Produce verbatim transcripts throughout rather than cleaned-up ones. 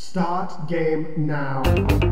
Start game now.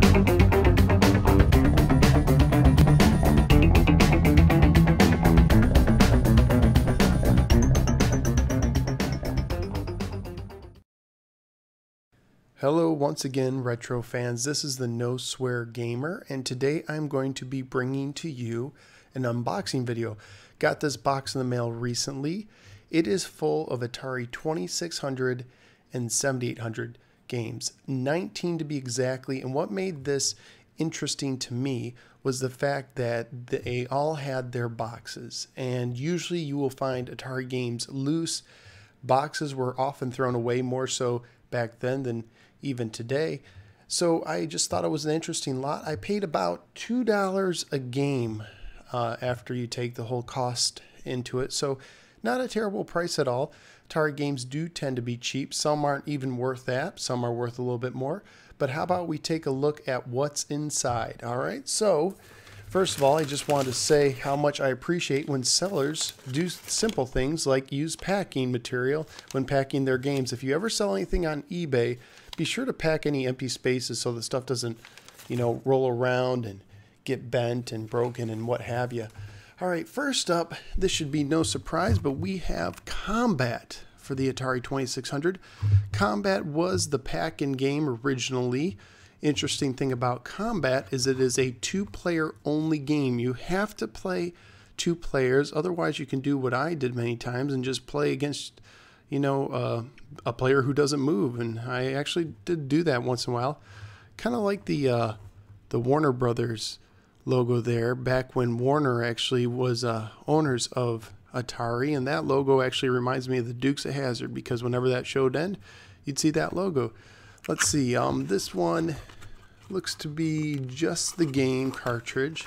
Hello once again, retro fans. This is the No Swear Gamer, and today I'm going to be bringing to you an unboxing video. Got this box in the mail recently. It is full of Atari twenty-six hundred and seventy-eight hundred games, nineteen to be exactly. And what made this interesting to me was the fact that they all had their boxes, and usually you will find Atari games loose. Boxes were often thrown away, more so back then than even today. So I just thought it was an interesting lot. I paid about two dollars a game uh, after you take the whole cost into it. So not a terrible price at all. Atari games do tend to be cheap. Some aren't even worth that. Some are worth a little bit more. But how about we take a look at what's inside? All right. So first of all, I just wanted to say how much I appreciate when sellers do simple things like use packing material when packing their games. If you ever sell anything on eBay, be sure to pack any empty spaces so the stuff doesn't, you know, roll around and get bent and broken and what have you. All right, first up, this should be no surprise, but we have Combat for the Atari twenty-six hundred. Combat was the pack-in game originally. Interesting thing about Combat is it is a two-player only game. You have to play two players, otherwise you can do what I did many times and just play against, you know, uh, a player who doesn't move. And I actually did do that once in a while. Kind of like the uh, the Warner Brothers logo there, back when Warner actually was uh, owners of Atari, and that logo actually reminds me of the Dukes of Hazzard, because whenever that show'd end, you'd see that logo. Let's see, um, this one looks to be just the game cartridge,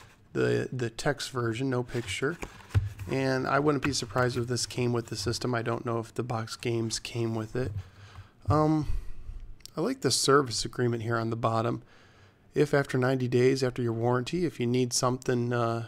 the the text version, no picture. And I wouldn't be surprised if this came with the system. I don't know if the box games came with it. Um, I like the service agreement here on the bottom. If after ninety days after your warranty, if you need something uh,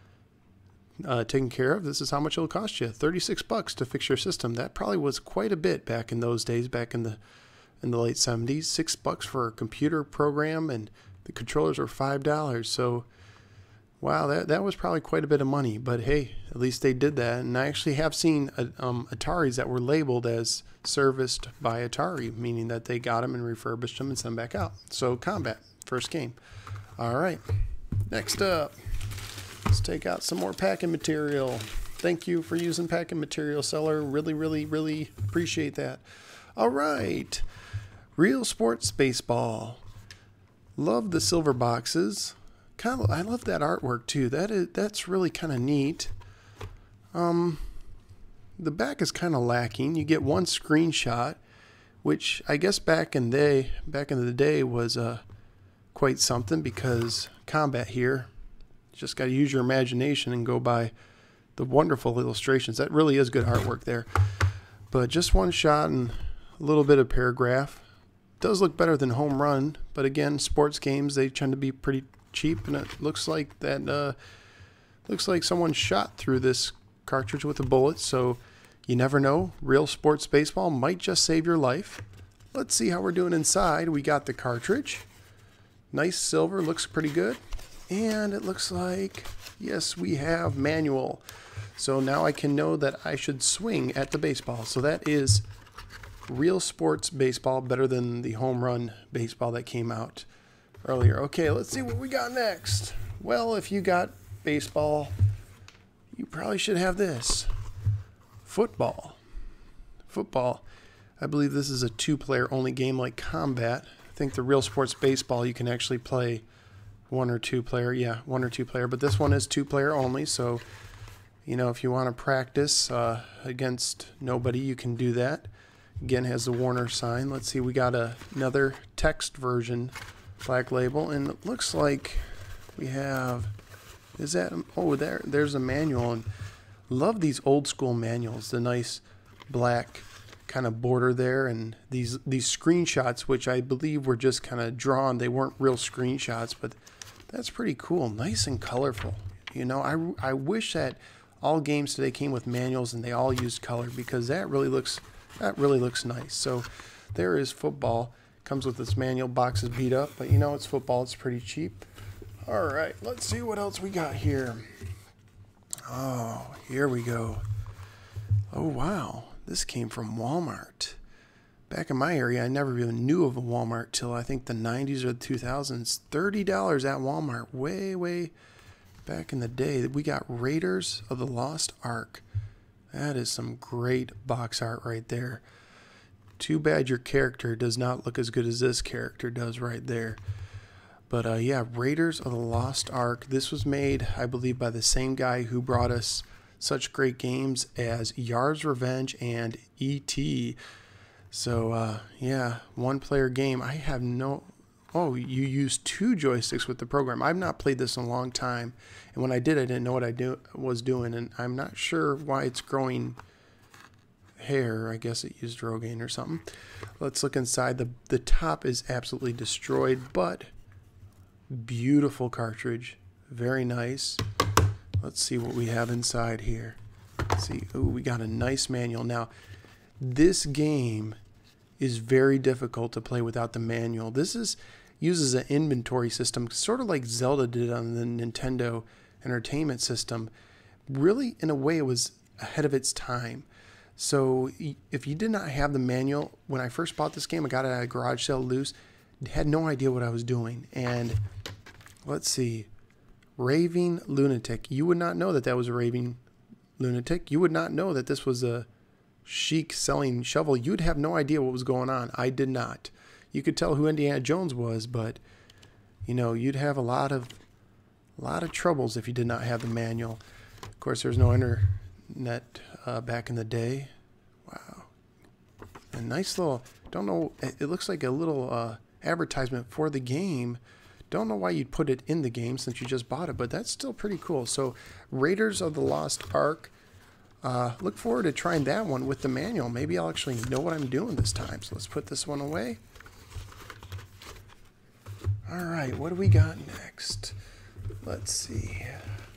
uh, taken care of, this is how much it'll cost you. thirty-six bucks to fix your system. That probably was quite a bit back in those days, back in the in the late seventies. Six bucks for a computer program, and the controllers were five dollars. So wow, that, that was probably quite a bit of money, but hey, at least they did that. And I actually have seen uh, um, Ataris that were labeled as serviced by Atari, meaning that they got them and refurbished them and sent them back out. So Combat, first game. All right, next up, let's take out some more packing material. Thank you for using packing material, seller. Really, really, really appreciate that. All right, Real Sports Baseball. Love the silver boxes. Kind of, I love that artwork too. That is, that's really kind of neat. Um, the back is kind of lacking. You get one screenshot, which I guess back in the back in the day was uh, quite something, because Combat here, you just got to use your imagination and go by the wonderful illustrations. That really is good artwork there. But just one shot and a little bit of paragraph. Does look better than Home Run, but again, sports games, they tend to be pretty cheap, and it looks like that uh, looks like someone shot through this cartridge with a bullet, so you never know. Real Sports Baseball might just save your life. Let's see how we're doing inside. We got the cartridge. Nice silver, looks pretty good. And it looks like, yes, we have manual. So now I can know that I should swing at the baseball. So that is Real Sports Baseball, better than the Home Run baseball that came out earlier. Okay, let's see what we got next. Well, if you got baseball, you probably should have this. Football. Football. I believe this is a two-player only game like Combat. I think the Real Sports Baseball you can actually play one or two player. Yeah, one or two player. But this one is two-player only, so you know, if you want to practice uh, against nobody, you can do that. Again, has the Warner sign. Let's see, we got a, another text version. Black label, and it looks like we have, is that, oh, there there's a manual. And love these old school manuals, the nice black kind of border there, and these these screenshots, which I believe were just kind of drawn. They weren't real screenshots, but that's pretty cool. Nice and colorful. You know, I, I wish that all games today came with manuals and they all used color, because that really looks that really looks nice. So there is football. Comes with this manual. Box is beat up, but you know it's football. It's pretty cheap. All right, let's see what else we got here. Oh, here we go. Oh, wow. This came from Walmart. Back in my area, I never even knew of a Walmart till I think the nineties or the two thousands. thirty dollars at Walmart. Way, way back in the day. We got Raiders of the Lost Ark. That is some great box art right there. Too bad your character does not look as good as this character does right there. But uh, yeah, Raiders of the Lost Ark. This was made, I believe, by the same guy who brought us such great games as Yar's Revenge and E T So, uh, yeah, one-player game. I have no... Oh, you use two joysticks with the program. I've not played this in a long time. And when I did, I didn't know what I do, was doing. And I'm not sure why it's growing hair. I guess it used Rogaine or something. Let's look inside. The, the top is absolutely destroyed, but beautiful cartridge. Very nice. Let's see what we have inside here. Let's see. Ooh, we got a nice manual. Now, this game is very difficult to play without the manual. This is uses an inventory system, sort of like Zelda did on the Nintendo Entertainment System. Really, in a way, it was ahead of its time. So if you did not have the manual, when I first bought this game, I got it at a garage sale loose, had no idea what I was doing. And let's see, Raving Lunatic. You would not know that that was a Raving Lunatic. You would not know that this was a Sheik selling shovel. You'd have no idea what was going on. I did not. You could tell who Indiana Jones was, but you know, you'd have a lot of a lot of troubles if you did not have the manual. Of course, there's no internet uh, back in the day. Wow. A nice little, don't know, it looks like a little uh, advertisement for the game. Don't know why you'd put it in the game since you just bought it, but that's still pretty cool. So, Raiders of the Lost Ark. Uh, look forward to trying that one with the manual. Maybe I'll actually know what I'm doing this time. So let's put this one away. All right, what do we got next? Let's see.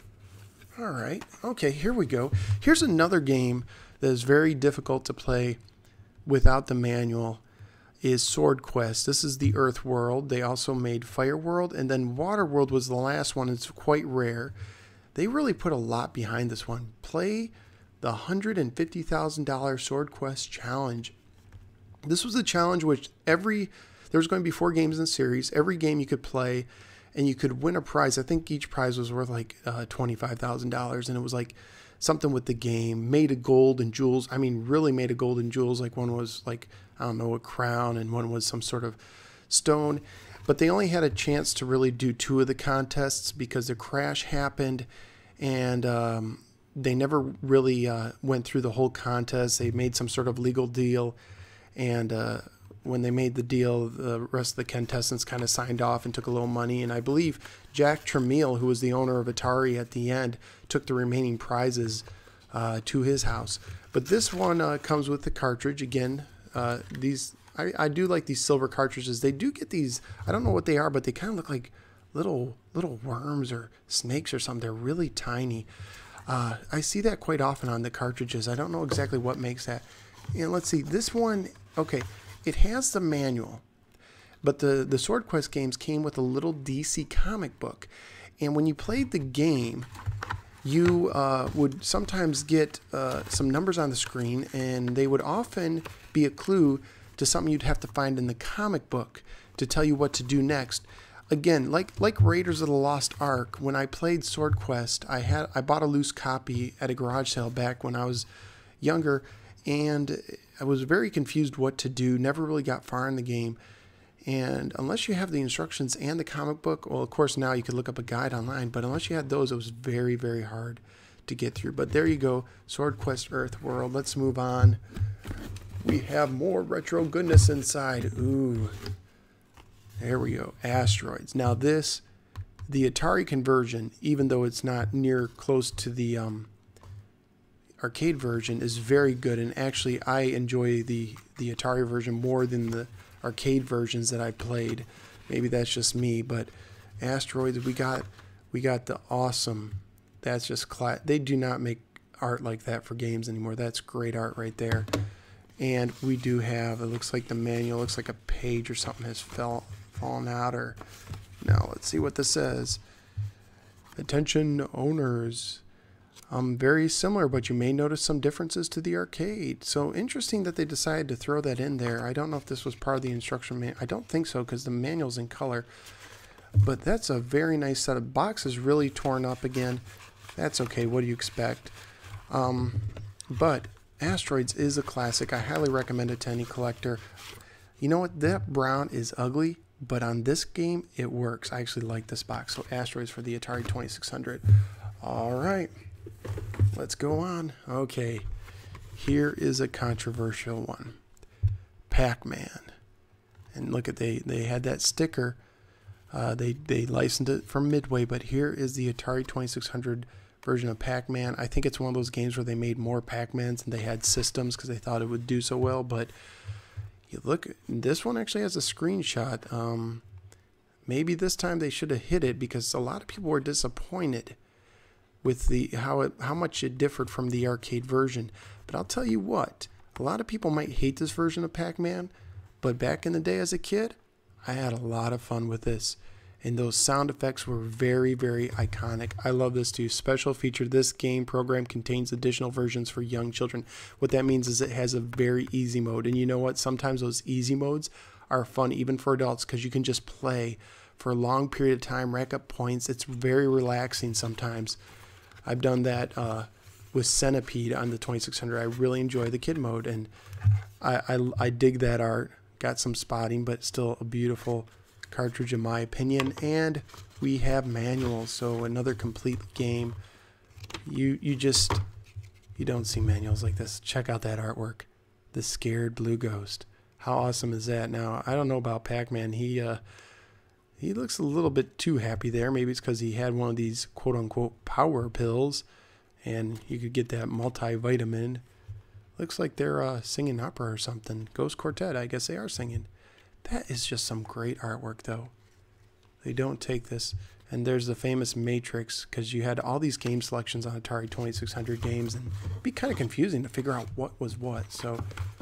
All right, okay, here we go. Here's another game that is very difficult to play without the manual. Is Sword Quest. This is the Earth World. They also made Fire World, and then Water World was the last one. It's quite rare. They really put a lot behind this one. Play the one hundred fifty thousand dollar Sword Quest Challenge. This was a challenge which every, there was going to be four games in the series. Every game you could play and you could win a prize. I think each prize was worth like uh, twenty-five thousand dollars, and it was like something with the game, made of gold and jewels. I mean, really made of gold and jewels. Like one was like, I don't know, a crown, and one was some sort of stone. But they only had a chance to really do two of the contests because the crash happened, and um, they never really uh, went through the whole contest. They made some sort of legal deal, and uh, when they made the deal, the rest of the contestants kind of signed off and took a little money. And I believe Jack Tramiel, who was the owner of Atari at the end, took the remaining prizes uh, to his house. But this one uh, comes with the cartridge. Again, uh, these I, I do like these silver cartridges. They do get these, I don't know what they are, but they kind of look like little little worms or snakes or something. They're really tiny. Uh, I see that quite often on the cartridges. I don't know exactly what makes that. And let's see, this one, okay, it has the manual, but the, the Sword Quest games came with a little D C comic book. And when you played the game, you uh, would sometimes get uh, some numbers on the screen, and they would often be a clue to something you'd have to find in the comic book to tell you what to do next. Again, like like Raiders of the Lost Ark, when I played Sword Quest, I had I bought a loose copy at a garage sale back when I was younger, and I was very confused what to do, never really got far in the game. And unless you have the instructions and the comic book, well, of course, now you could look up a guide online, but unless you had those, it was very, very hard to get through. But there you go, Sword Quest Earth World. Let's move on. We have more retro goodness inside. Ooh. There we go, Asteroids. Now this, the Atari conversion, even though it's not near close to the um, arcade version, is very good. And actually, I enjoy the, the Atari version more than the arcade versions that I played. Maybe that's just me, but Asteroids, we got we got the awesome, that's just class. They do not make art like that for games anymore. That's great art right there. And we do have, it looks like the manual, looks like a page or something has fell, fallen out. Or now let's see what this says. Attention owners. Um, very similar, but you may notice some differences to the arcade. So interesting that they decided to throw that in there. I don't know if this was part of the instruction manual. I don't think so, because the manual's in color. But that's a very nice set of boxes, really torn up again. That's okay, what do you expect? Um, but Asteroids is a classic. I highly recommend it to any collector. You know what, that brown is ugly, but on this game, it works. I actually like this box. So Asteroids for the Atari twenty-six hundred. All right. Let's go on. Okay, here is a controversial one. Pac-Man. And look at, they they had that sticker. Uh, they they licensed it from Midway, but here is the Atari twenty-six hundred version of Pac-Man. I think it's one of those games where they made more Pac-Mans and they had systems because they thought it would do so well. But you look, this one actually has a screenshot. Um, maybe this time they should have hit it, because a lot of people were disappointed with the how it how much it differed from the arcade version. But I'll tell you what, a lot of people might hate this version of Pac-Man, but back in the day as a kid, I had a lot of fun with this, and those sound effects were very, very iconic. I love this too. Special feature: this game program contains additional versions for young children. What that means is it has a very easy mode, and you know what, sometimes those easy modes are fun even for adults, because you can just play for a long period of time, rack up points. It's very relaxing sometimes. I've done that uh, with Centipede on the twenty-six hundred. I really enjoy the kid mode, and I, I, I dig that art. Got some spotting, but still a beautiful cartridge in my opinion. And we have manuals, so another complete game. You you just, you don't see manuals like this. Check out that artwork. The Scared Blue Ghost. How awesome is that? Now, I don't know about Pac-Man. He, uh, He looks a little bit too happy there. Maybe it's because he had one of these quote-unquote power pills, and you could get that multivitamin. Looks like they're uh, singing opera or something. Ghost Quartet, I guess they are singing. That is just some great artwork, though. They don't take this. And there's the famous Matrix, because you had all these game selections on Atari twenty-six hundred games, and it'd be kind of confusing to figure out what was what. So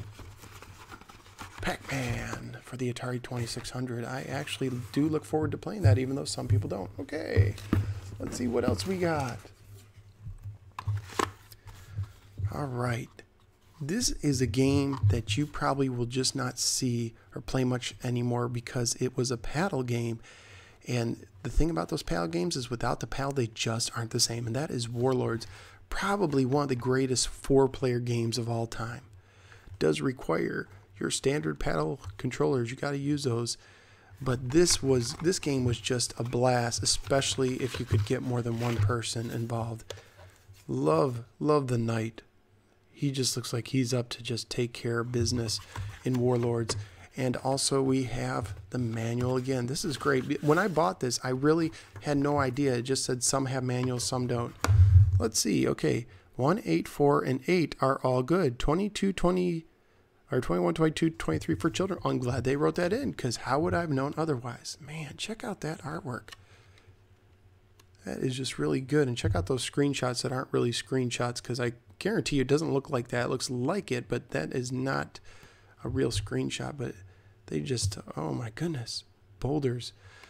Pac-Man for the Atari twenty-six hundred. I actually do look forward to playing that, even though some people don't. Okay, let's see what else we got. All right. This is a game that you probably will just not see or play much anymore, because it was a paddle game. And the thing about those paddle games is, without the paddle, they just aren't the same. And that is Warlords. Probably one of the greatest four-player games of all time. Does require your standard paddle controllers. You got to use those. But this was this game was just a blast, especially if you could get more than one person involved. Love, love the knight. He just looks like he's up to just take care of business in Warlords. And also we have the manual again. This is great. When I bought this, I really had no idea. It just said some have manuals, some don't. Let's see. Okay, one, eight, four, and eight are all good. twenty-two, twenty, or twenty-one, twenty-two, twenty-three for children. I'm glad they wrote that in, because how would I have known otherwise? Man, check out that artwork. That is just really good. And check out those screenshots that aren't really screenshots, because I guarantee you it doesn't look like that. It looks like it, but that is not a real screenshot. But they just, oh my goodness, boulders.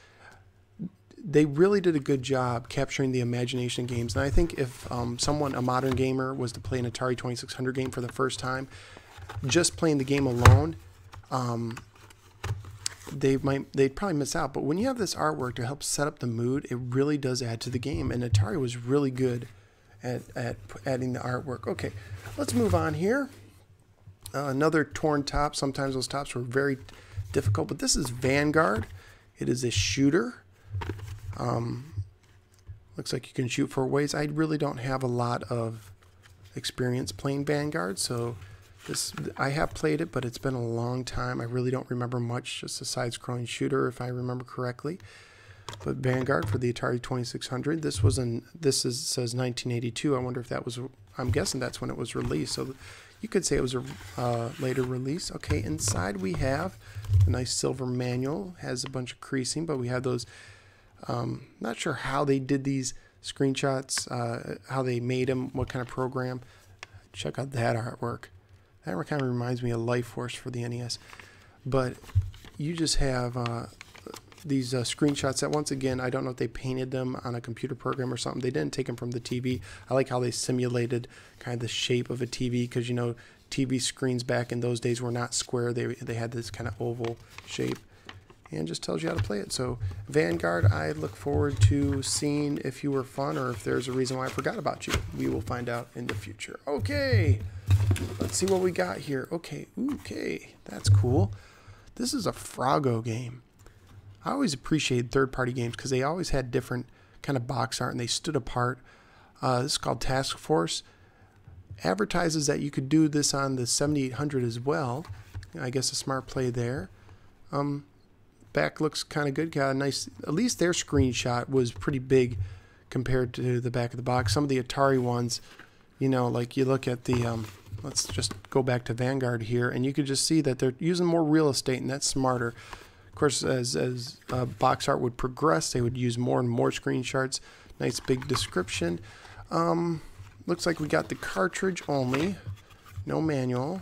They really did a good job capturing the imagination of games. And I think if um, someone, a modern gamer, was to play an Atari twenty-six hundred game for the first time, just playing the game alone, um, they might they'd probably miss out. But when you have this artwork to help set up the mood, it really does add to the game. And Atari was really good at, at adding the artwork. Okay, let's move on here. Uh, another torn top. Sometimes those tops were very difficult, but this is Vanguard. It is a shooter. Um, looks like you can shoot four ways. I really don't have a lot of experience playing Vanguard, so this I have played it, but it's been a long time. I really don't remember much. Just a side-scrolling shooter, if I remember correctly. But Vanguard for the Atari twenty-six hundred. This was in this is says nineteen eighty-two. I wonder if that was. I'm guessing that's when it was released. So you could say it was a uh, later release. Okay, inside we have a nice silver manual. Has a bunch of creasing, but we have those. Um, not sure how they did these screenshots, uh, how they made them, what kind of program. Check out that artwork. That kind of reminds me of Life Force for the N E S. But you just have uh, these uh, screenshots that, once again, I don't know if they painted them on a computer program or something. They didn't take them from the T V. I like how they simulated kind of the shape of a T V, because, you know, T V screens back in those days were not square. They, they had this kind of oval shape. And just tells you how to play it. So Vanguard, I look forward to seeing if you were fun or if there's a reason why I forgot about you. We will find out in the future. Okay, let's see what we got here. Okay, okay, that's cool. This is a Froggo game. I always appreciated third-party games because they always had different kind of box art and they stood apart. Uh, this is called Task Force. Advertises that you could do this on the seventy-eight hundred as well. I guess a smart play there. Um, Back looks kind of good. Got a nice, at least their screenshot was pretty big compared to the back of the box. Some of the Atari ones, you know, like you look at the, um, let's just go back to Vanguard here, and you could just see that they're using more real estate, and that's smarter. Of course, as, as uh, box art would progress, they would use more and more screenshots. Nice big description. Um, looks like we got the cartridge only, no manual.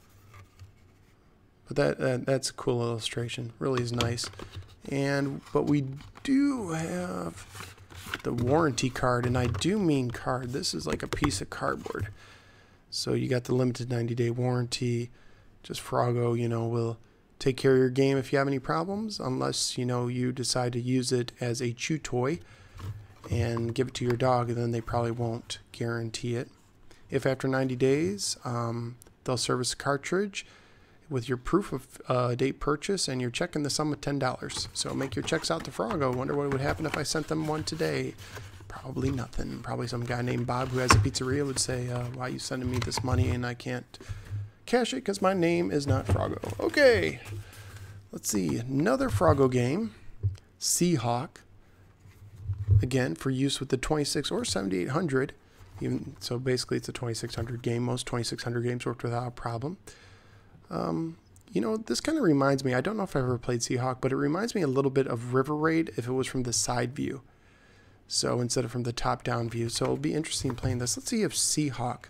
But that, uh, that's a cool illustration. Really is nice. And but we do have the warranty card, and I do mean card. This is like a piece of cardboard. So you got the limited ninety day warranty. Just Froggo, you know, will take care of your game if you have any problems, unless, you know, you decide to use it as a chew toy and give it to your dog, and then they probably won't guarantee it. If after ninety days, um, they'll service the cartridge with your proof of uh, date purchase, and you're checking the sum of ten dollars. So make your checks out to Froggo. Wonder what would happen if I sent them one today. Probably nothing. Probably some guy named Bob who has a pizzeria would say, uh, why are you sending me this money and I can't cash it because my name is not Froggo. Okay, let's see. Another Froggo game, Seahawk. Again, for use with the twenty-six or seventy-eight hundred. Even, so basically it's a twenty-six hundred game. Most twenty-six hundred games worked without a problem. Um, you know, this kind of reminds me, I don't know if I've ever played Seahawk, but it reminds me a little bit of River Raid if it was from the side view. So instead of from the top-down view. So it'll be interesting playing this. Let's see if Seahawk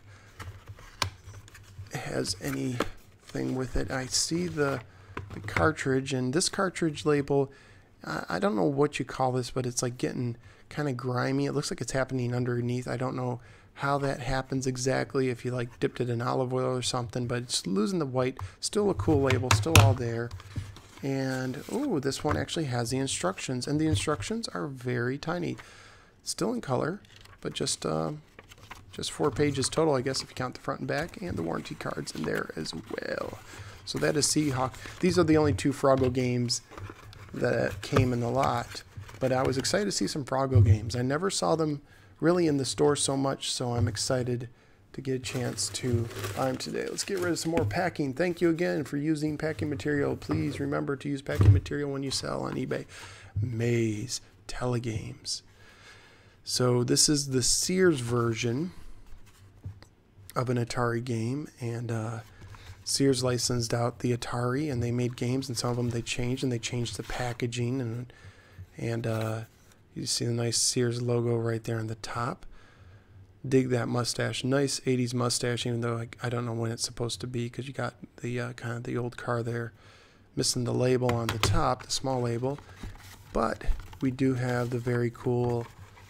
has anything with it. I see the, the cartridge, and this cartridge label, I, I don't know what you call this, but it's like getting kind of grimy. It looks like it's happening underneath. I don't know how that happens exactly, if you like dipped it in olive oil or something, but it's losing the white. Still a cool label, still all there. And oh, this one actually has the instructions, and the instructions are very tiny. Still in color, but just uh, just four pages total, I guess, if you count the front and back, and the warranty cards in there as well. So that is Seahawk. These are the only two Froggo games that came in the lot, but I was excited to see some Froggo games. I never saw them really in the store so much, so I'm excited to get a chance to buy them today. Let's get rid of some more packing. Thank you again for using packing material. Please remember to use packing material when you sell on eBay. Maze Telegames. So this is the Sears version of an Atari game, and uh, Sears licensed out the Atari, and they made games, and some of them they changed, and they changed the packaging, and and uh, you see the nice Sears logo right there on the top. Dig that mustache. Nice eighties mustache, even though I, I don't know when it's supposed to be, because you got the uh, kind of the old car there. Missing the label on the top, the small label. But we do have the very cool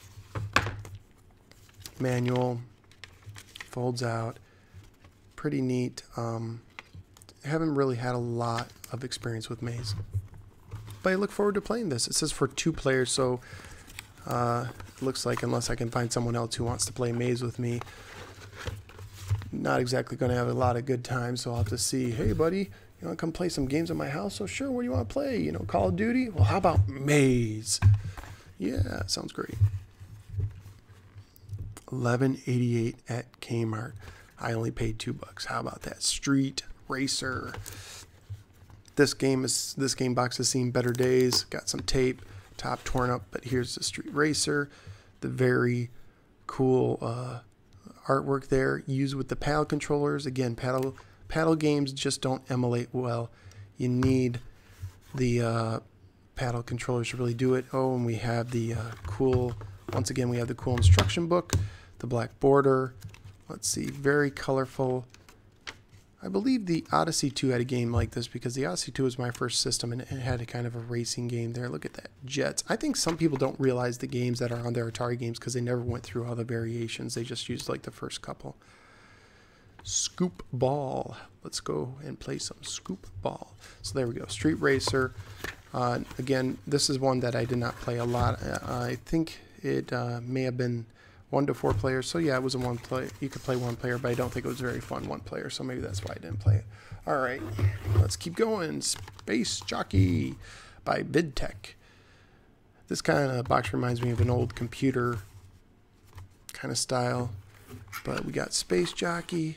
manual. Folds out. Pretty neat. Um, haven't really had a lot of experience with Maze, but I look forward to playing this. It says for two players, so uh, it looks like, unless I can find someone else who wants to play Maze with me, not exactly going to have a lot of good times. So I'll have to see, hey buddy, you want to come play some games at my house? So sure, what do you want to play? You know, Call of Duty? Well, how about Maze? Yeah, sounds great. eleven eighty-eight at Kmart. I only paid two bucks. How about that? Street Racer. This game is this game box has seen better days. Got some tape, top torn up, but here's the Street Racer. The very cool uh, artwork there. Used with the paddle controllers. Again, paddle paddle games just don't emulate well. You need the uh, paddle controllers to really do it. Oh, and we have the uh, cool. Once again, we have the cool instruction book. The black border. Let's see, very colorful. I believe the Odyssey two had a game like this, because the Odyssey two was my first system and it had a kind of a racing game there. Look at that, jets. I think some people don't realize the games that are on their Atari games because they never went through all the variations. They just used like the first couple. Scoop ball. Let's go and play some scoop ball. So there we go. Street Racer. Uh, again, this is one that I did not play a lot. Uh, I think it uh, may have been one to four players. So yeah, it was a one play. You could play one player, but I don't think it was very fun one player. So maybe that's why I didn't play it. All right, let's keep going. Space Jockey by VidTech. This kind of box reminds me of an old computer kind of style, but we got Space Jockey.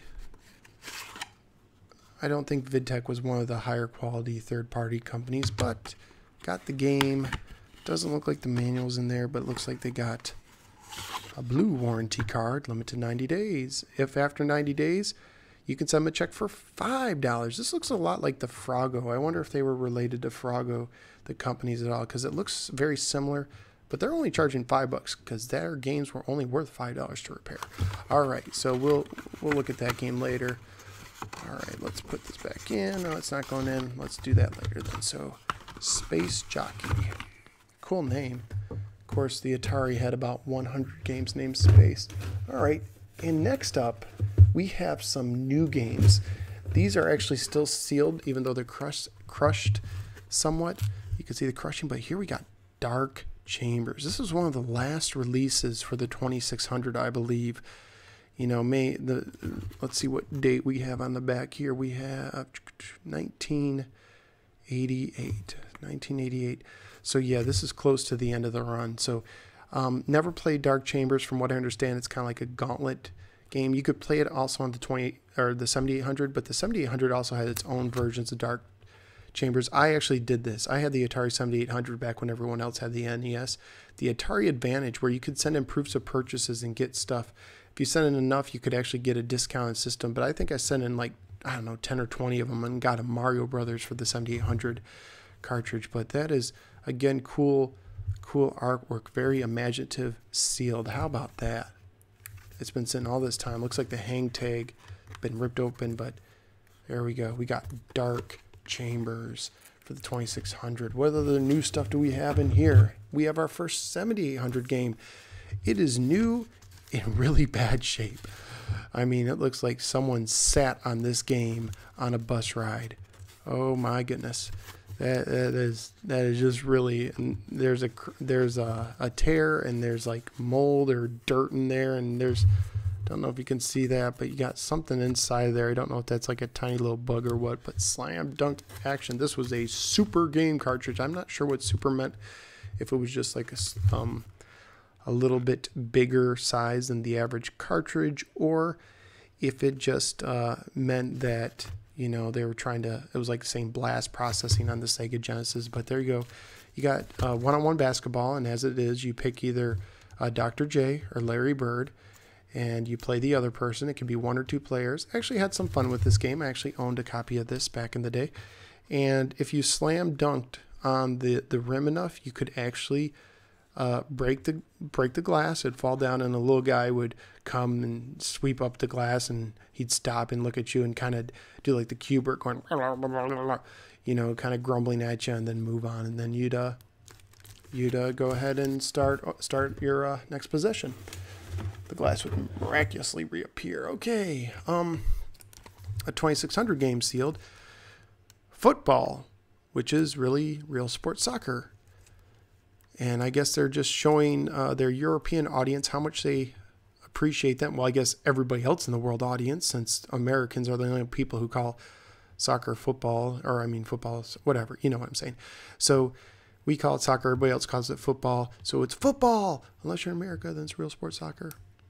I don't think VidTech was one of the higher quality third-party companies, but got the game. Doesn't look like the manual's in there, but it looks like they got a blue warranty card, limited ninety days. If after ninety days, you can send them a check for five dollars. This looks a lot like the Froggo. I wonder if they were related to Froggo, the companies at all, because it looks very similar, but they're only charging five bucks because their games were only worth five dollars to repair. All right, so we'll we'll look at that game later. All right, let's put this back in. No, it's not going in. Let's do that later then. So, Space Jockey. Cool name. Of course, the Atari had about one hundred games named Space. All right, and next up, we have some new games. These are actually still sealed, even though they're crushed, crushed somewhat. You can see the crushing, but here we got Dark Chambers. This is one of the last releases for the twenty-six hundred, I believe. You know, May the let's see what date we have on the back here. We have nineteen eighty-eight. nineteen eighty-eight. So yeah, this is close to the end of the run. So um, never played Dark Chambers. From what I understand, it's kind of like a gauntlet game. You could play it also on the twenty or the seventy-eight hundred, but the seventy-eight hundred also had its own versions of Dark Chambers. I actually did this. I had the Atari seventy-eight hundred back when everyone else had the N E S. The Atari Advantage, where you could send in proofs of purchases and get stuff. If you sent in enough, you could actually get a discounted system. But I think I sent in like, I don't know, ten or twenty of them and got a Mario Brothers for the seventy-eight hundred cartridge. But that is, again, cool, cool artwork. Very imaginative, sealed. How about that? It's been sitting all this time. Looks like the hang tag been ripped open, but there we go. We got Dark Chambers for the twenty-six hundred. What other new stuff do we have in here? We have our first seventy-eight hundred game. It is new in really bad shape. I mean, it looks like someone sat on this game on a bus ride. Oh my goodness. That, that is that is just really, and there's a there's a, a tear, and there's like mold or dirt in there, and there's, don't know if you can see that, but you got something inside there. I don't know if that's like a tiny little bug or what, but slam dunk action. This was a super game cartridge. I'm not sure what super meant, if it was just like a um a little bit bigger size than the average cartridge, or if it just uh, meant that, you know, they were trying to, it was like the same blast processing on the Sega Genesis. But there you go. You got uh, one-on-one basketball, and as it is, you pick either uh, Doctor J or Larry Bird, and you play the other person. It can be one or two players. I actually had some fun with this game. I actually owned a copy of this back in the day. And if you slam dunked on the, the rim enough, you could actually Uh, break the break the glass. It'd fall down, and a little guy would come and sweep up the glass, and he'd stop and look at you and kind of do like the Cubert, going, you know, kind of grumbling at you, and then move on, and then you'd uh, you'd uh, go ahead and start start your uh, next possession. The glass would miraculously reappear. Okay, um, a twenty-six hundred game sealed. Football, which is really real sports soccer. And I guess they're just showing uh, their European audience how much they appreciate them. Well, I guess everybody else in the world audience, since Americans are the only people who call soccer football, or I mean football, whatever, you know what I'm saying. So we call it soccer, everybody else calls it football. So it's football. Unless you're in America, then it's real sports soccer.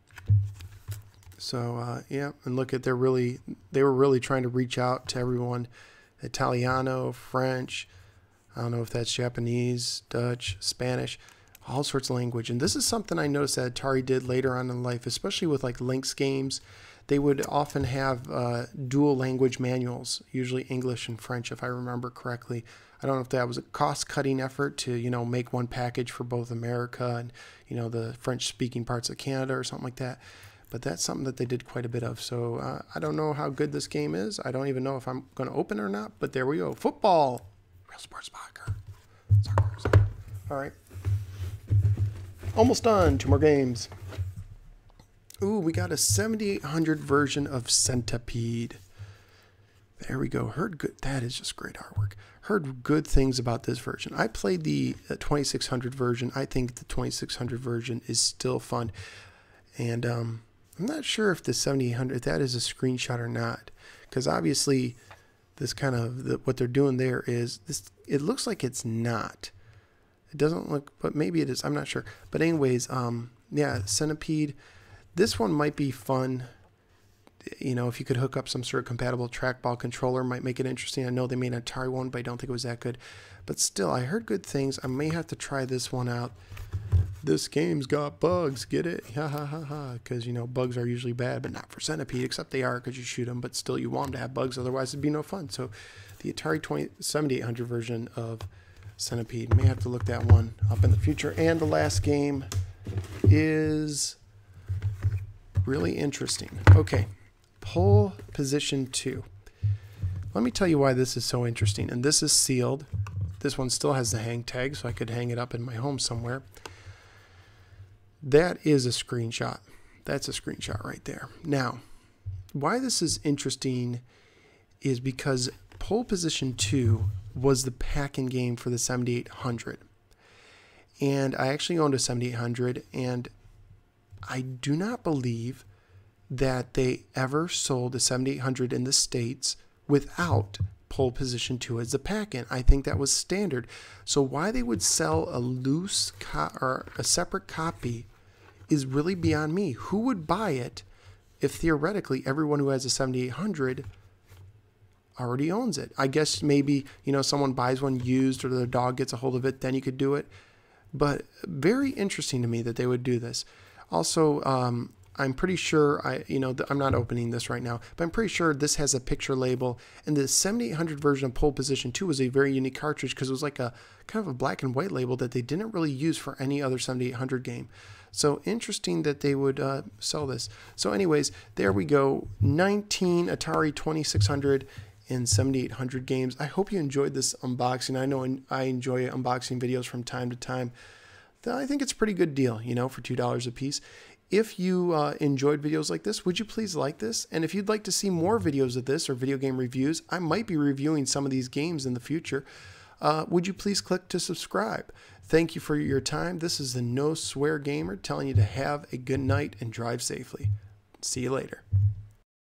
So uh, yeah, and look at, they're really, they were really trying to reach out to everyone. Italiano, French, I don't know if that's Japanese, Dutch, Spanish, all sorts of language. And this is something I noticed that Atari did later on in life, especially with like Lynx games. They would often have uh, dual language manuals, usually English and French, if I remember correctly. I don't know if that was a cost-cutting effort to, you know, make one package for both America and, you know, the French-speaking parts of Canada or something like that. But that's something that they did quite a bit of. So uh, I don't know how good this game is. I don't even know if I'm going to open it or not. But there we go. Football. Real sports soccer. Soccer, soccer. All right. Almost done. Two more games. Ooh, we got a seventy-eight hundred version of Centipede. There we go. Heard good. That is just great artwork. Heard good things about this version. I played the twenty-six hundred version. I think the twenty-six hundred version is still fun. And um, I'm not sure if the seventy-eight hundred, if that is a screenshot or not. Because obviously, this kind of, the, what they're doing there is, this. It looks like it's not. It doesn't look, but maybe it is. I'm not sure. But anyways, um, yeah, Centipede. This one might be fun. You know, if you could hook up some sort of compatible trackball controller, might make it interesting. I know they made an Atari one, but I don't think it was that good. But still, I heard good things. I may have to try this one out. This game's got bugs. Get it? Ha ha ha ha. Because, you know, bugs are usually bad, but not for Centipede, except they are because you shoot them. But still, you want them to have bugs. Otherwise, it'd be no fun. So the Atari seventy-eight hundred version of Centipede. May have to look that one up in the future. And the last game is really interesting. Okay. Pole position two. Let me tell you why this is so interesting. And this is sealed. This one still has the hang tag, so I could hang it up in my home somewhere. That is a screenshot. That's a screenshot right there. Now, why this is interesting is because pole position two was the pack-in game for the seventy-eight hundred. And I actually owned a seventy-eight hundred, and I do not believe that they ever sold a seventy-eight hundred in the States without pole position two as the pack-in. I think that was standard. So why they would sell a loose co or a separate copy is really beyond me. Who would buy it if theoretically everyone who has a seventy-eight hundred already owns it? I guess maybe, you know, someone buys one used or their dog gets a hold of it, then you could do it. But very interesting to me that they would do this. Also, um, I'm pretty sure, I you know, I'm not opening this right now, but I'm pretty sure this has a picture label. And the seventy-eight hundred version of Pole Position two was a very unique cartridge because it was like a kind of a black and white label that they didn't really use for any other seventy-eight hundred game. So interesting that they would uh, sell this. So anyways, there we go. nineteen Atari twenty-six hundred and seventy-eight hundred games. I hope you enjoyed this unboxing. I know I enjoy unboxing videos from time to time. I think it's a pretty good deal, you know, for two dollars a piece. If you uh, enjoyed videos like this, would you please like this? And if you'd like to see more videos of this or video game reviews, I might be reviewing some of these games in the future. Uh, would you please click to subscribe? Thank you for your time. This is the No Swear Gamer telling you to have a good night and drive safely. See you later.